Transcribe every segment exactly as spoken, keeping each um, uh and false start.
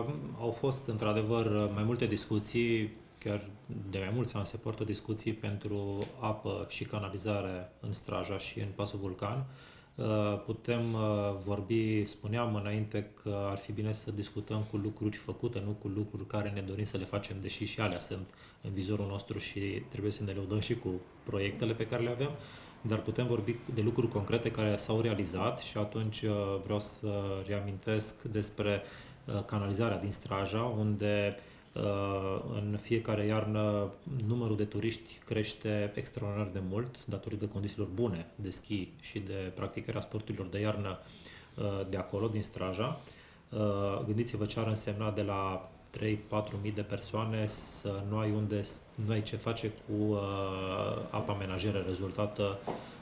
Au fost într-adevăr mai multe discuții, chiar de mai mulți ani se poartă discuții pentru apă și canalizare în Straja și în Pasul Vulcan. Putem vorbi, spuneam înainte că ar fi bine să discutăm cu lucruri făcute, nu cu lucruri care ne dorim să le facem, deși și alea sunt în vizorul nostru și trebuie să ne lăudăm și cu proiectele pe care le avem, dar putem vorbi de lucruri concrete care s-au realizat și atunci vreau să reamintesc despre canalizarea din Straja, unde în fiecare iarnă numărul de turiști crește extraordinar de mult datorită condițiilor bune de schi și de practicarea sporturilor de iarnă de acolo, din Straja. Gândiți-vă ce ar însemna de la trei patru mii de persoane să nu ai unde, nu ai ce face cu apa menajeră rezultată,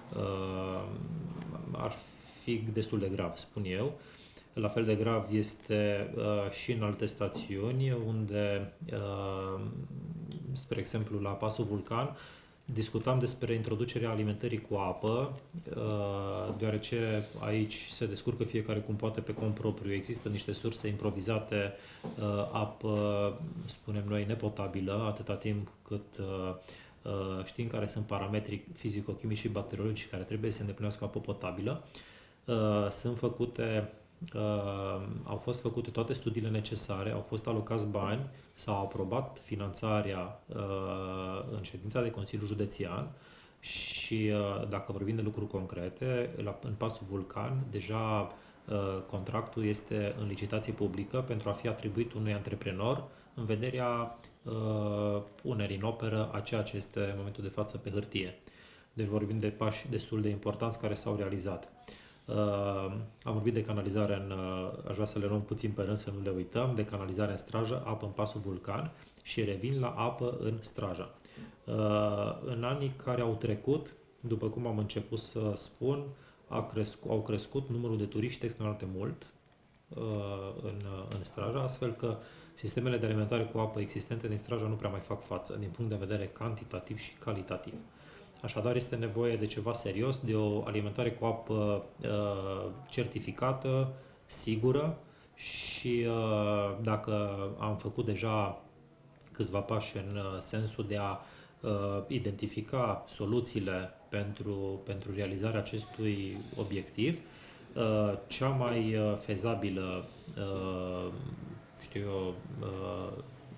ar fi destul de grav, spun eu. La fel de grav este uh, și în alte stațiuni unde, uh, spre exemplu, la Pasul Vulcan, discutam despre introducerea alimentării cu apă, uh, deoarece aici se descurcă fiecare cum poate pe cont propriu. Există niște surse improvizate, uh, apă, spunem noi, nepotabilă, atâta timp cât uh, uh, știm care sunt parametrii fizico-chimici și bacteriologici care trebuie să îndeplinească apă potabilă. Uh, sunt făcute Uh, au fost făcute toate studiile necesare, au fost alocați bani, s-a aprobat finanțarea uh, în ședința de Consiliu Județean și uh, dacă vorbim de lucruri concrete, la, în Pasul Vulcan, deja uh, contractul este în licitație publică pentru a fi atribuit unui antreprenor în vederea uh, punerii în operă a ceea ce este în momentul de față pe hârtie. Deci vorbim de pași destul de importanți care s-au realizat. Uh, am vorbit de canalizare în, uh, aș vrea să le luăm puțin pe rând să nu le uităm, de canalizare în Strajă, apă în Pasul Vulcan și revin la apă în Straja. Uh, în anii care au trecut, după cum am început să spun, a crescut, au crescut numărul de turiști extraordinar de mult uh, în, în Straja, astfel că sistemele de alimentare cu apă existente din Straja nu prea mai fac față, din punct de vedere cantitativ și calitativ. Așadar, este nevoie de ceva serios, de o alimentare cu apă uh, certificată, sigură și uh, dacă am făcut deja câțiva pași în uh, sensul de a uh, identifica soluțiile pentru, pentru realizarea acestui obiectiv, uh, cea mai uh, fezabilă, uh, știu eu, uh,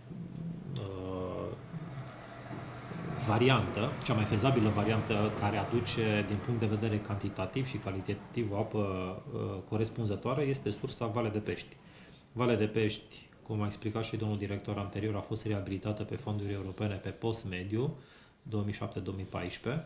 uh, variantă, cea mai fezabilă variantă care aduce din punct de vedere cantitativ și calitativ o apă uh, corespunzătoare este sursa Vale de Pești. Vale de Pești, cum a explicat și domnul director anterior, a fost reabilitată pe fonduri europene pe post-mediu două mii șapte două mii paisprezece.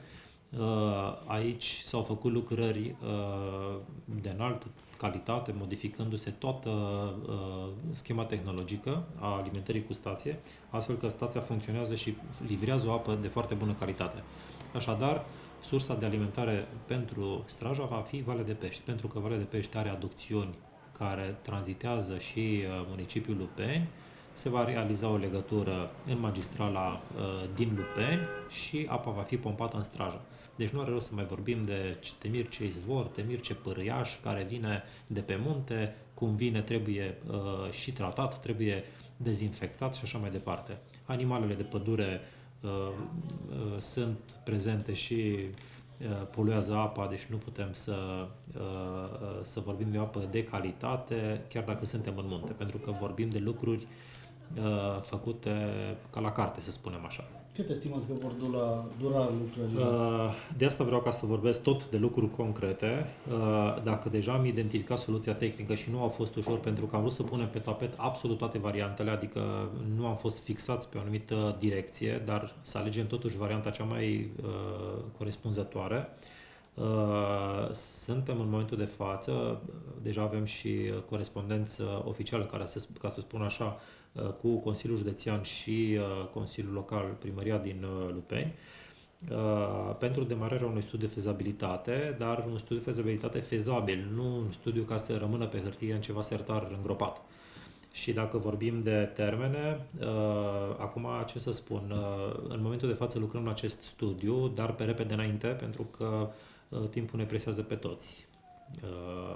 Aici s-au făcut lucrări de înaltă calitate, modificându-se toată schema tehnologică a alimentării cu stație, astfel că stația funcționează și livrează o apă de foarte bună calitate. Așadar, sursa de alimentare pentru Straja va fi Valea de Pești, pentru că Valea de Pești are aducțiuni care tranzitează și municipiul Lupeni. Se va realiza o legătură în magistrala uh, din Lupeni și apa va fi pompată în Straja. Deci nu are rost să mai vorbim de Temirce izvor, Temirce pârâiaș, care vine de pe munte, cum vine trebuie uh, și tratat, trebuie dezinfectat și așa mai departe. Animalele de pădure uh, uh, sunt prezente și uh, poluează apa, deci nu putem să, uh, să vorbim de o apă de calitate, chiar dacă suntem în munte, pentru că vorbim de lucruri făcute ca la carte, să spunem așa. Cât estimați că vor dura, dura lucrările? De asta vreau ca să vorbesc tot de lucruri concrete. Dacă deja am identificat soluția tehnică și nu a fost ușor, pentru că am vrut să punem pe tapet absolut toate variantele, adică nu am fost fixați pe o anumită direcție, dar să alegem totuși varianta cea mai corespunzătoare. Suntem în momentul de față, deja avem și corespondență oficială, care, ca să spun așa, cu Consiliul Județean și Consiliul Local, Primăria din Lupeni, pentru demararea unui studiu de fezabilitate, dar un studiu de fezabilitate fezabil, nu un studiu ca să rămână pe hârtie în ceva sertar îngropat. Și dacă vorbim de termene, acum ce să spun, în momentul de față lucrăm la acest studiu, dar pe repede înainte, pentru că timpul ne presează pe toți.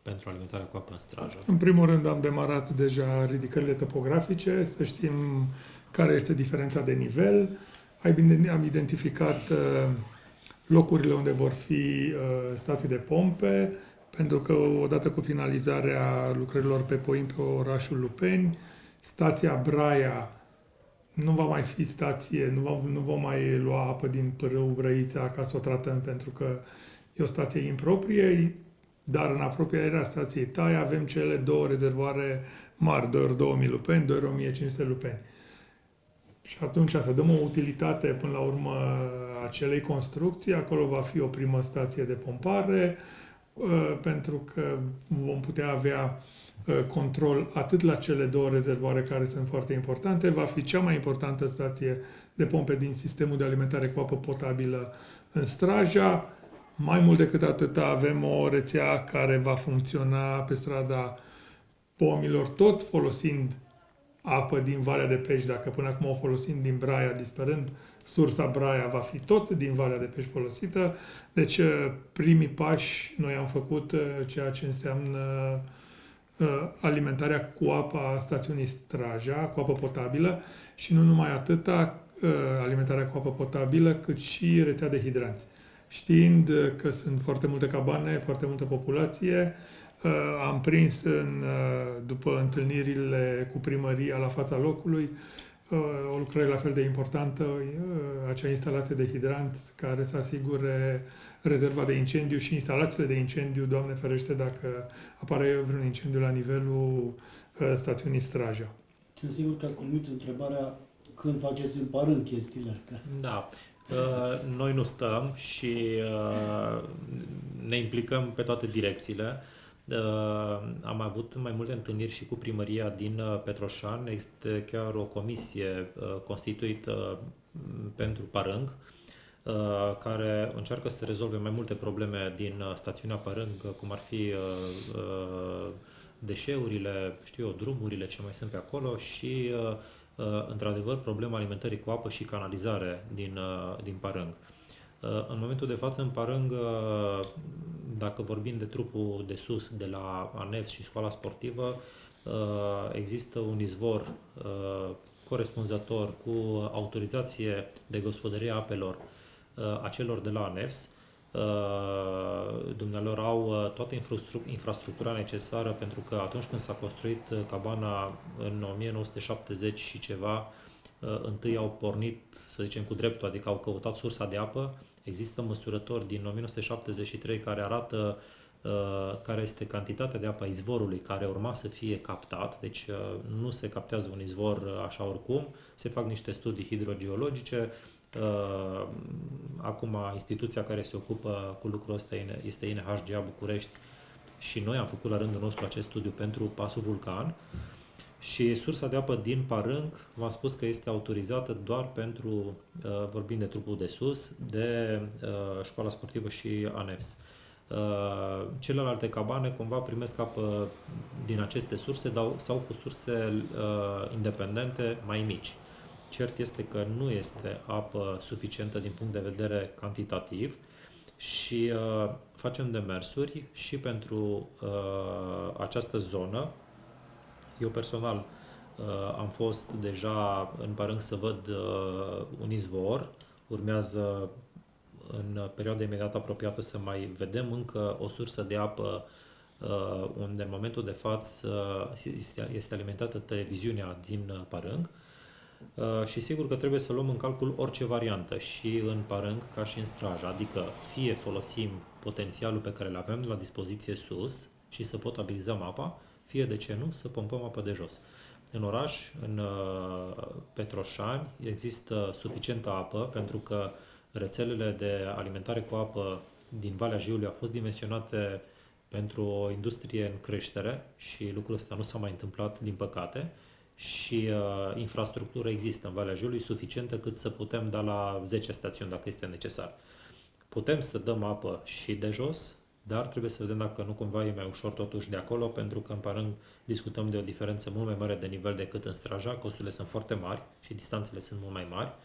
pentru alimentarea cu apă în Straja? În primul rând am demarat deja ridicările topografice, să știm care este diferența de nivel. Am identificat locurile unde vor fi stații de pompe, pentru că odată cu finalizarea lucrărilor pe Poim pe orașul Lupeni, stația Braia nu va mai fi stație, nu, va, nu vom mai lua apă din pârâu Brăița ca să o tratăm, pentru că e o stație improprie, dar în apropierea stației Tai avem cele două rezervoare mari, doi ori două mii Lupeni, doi ori o mie cinci sute Lupeni. Și atunci să dăm o utilitate până la urmă acelei construcții, acolo va fi o primă stație de pompare, pentru că vom putea avea control atât la cele două rezervoare care sunt foarte importante, va fi cea mai importantă stație de pompe din sistemul de alimentare cu apă potabilă în Straja. Mai mult decât atât, avem o rețea care va funcționa pe strada Pomilor, tot folosind apă din Valea de Pești, dacă până acum o folosim din Braia, dispărând, sursa Braia va fi tot din Valea de Pești folosită. Deci, primii pași, noi am făcut ceea ce înseamnă alimentarea cu apă a stațiunii Straja, cu apă potabilă, și nu numai atâta, alimentarea cu apă potabilă, cât și rețea de hidranți. Știind că sunt foarte multe cabane, foarte multă populație, am prins în, după întâlnirile cu primăria la fața locului o lucrare la fel de importantă, acea instalație de hidranți care să asigure rezerva de incendiu și instalațiile de incendiu, Doamne ferește, dacă apare vreun incendiu la nivelul stațiunii Straja. Sunt sigur că ați primit întrebarea când faceți în Parâng chestiile astea. Da. Noi nu stăm și ne implicăm pe toate direcțiile. Am avut mai multe întâlniri și cu primăria din Petroșani. Este chiar o comisie constituită pentru Parâng, care încearcă să rezolve mai multe probleme din stațiunea Parâng, cum ar fi deșeurile, știu eu, drumurile ce mai sunt pe acolo și, într-adevăr, problema alimentării cu apă și canalizare din, din Parâng. În momentul de față, în Parâng, dacă vorbim de trupul de sus, de la ANEFS și școala sportivă, există un izvor corespunzător cu autorizație de gospodărie a apelor a celor de la ANEFS. Dumnealor au toată infrastructura necesară, pentru că atunci când s-a construit cabana în o mie nouă sute șaptezeci și ceva, întâi au pornit, să zicem, cu dreptul, adică au căutat sursa de apă. Există măsurători din o mie nouă sute șaptezeci și trei care arată uh, care este cantitatea de apă a izvorului care urma să fie captat, deci uh, nu se captează un izvor uh, așa oricum, se fac niște studii hidrogeologice. Uh, acum instituția care se ocupă cu lucrul ăsta este I N H G A București și noi am făcut la rândul nostru acest studiu pentru pasul Vulcan. Și sursa de apă din Parâng, v-am spus că este autorizată doar pentru, uh, vorbind de trupul de sus, de uh, școala sportivă și ANEFS. Uh, celelalte cabane cumva primesc apă din aceste surse dau, sau cu surse uh, independente mai mici. Cert este că nu este apă suficientă din punct de vedere cantitativ și uh, facem demersuri și pentru uh, această zonă. Eu personal uh, am fost deja în Parâng să văd uh, un izvor, urmează în perioada imediat apropiată să mai vedem încă o sursă de apă uh, unde în momentul de față uh, este alimentată televiziunea din Parâng uh, și sigur că trebuie să luăm în calcul orice variantă și în Parâng ca și în Straja, adică fie folosim potențialul pe care îl avem la dispoziție sus și să potabilizăm apa, fie de ce nu, să pompăm apă de jos. În oraș, în uh, Petroșani, există suficientă apă pentru că rețelele de alimentare cu apă din Valea Jiului au fost dimensionate pentru o industrie în creștere și lucrul ăsta nu s-a mai întâmplat, din păcate, și uh, infrastructura există în Valea Jiului suficientă cât să putem da la zece stațiuni dacă este necesar. Putem să dăm apă și de jos, dar trebuie să vedem dacă nu cumva e mai ușor totuși de acolo, pentru că în Parâng discutăm de o diferență mult mai mare de nivel decât în Straja, costurile sunt foarte mari și distanțele sunt mult mai mari.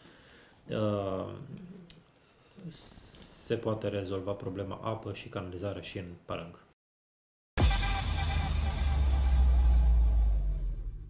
Se poate rezolva problema apă și canalizare și în Parâng.